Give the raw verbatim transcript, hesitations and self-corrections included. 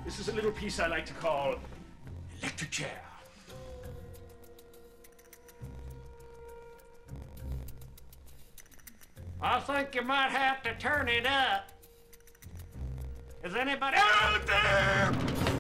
This is a little piece I like to call Electric Chair. I think you might have to turn it up. Is anybody out there?